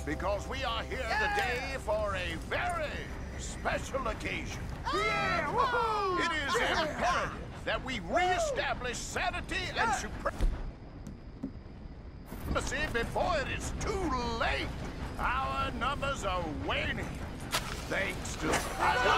because we are here today for a very special occasion. Yeah! Woohoo! It is imperative that we reestablish sanity and supremacy before it is too late. Our numbers are waning. Thanks to...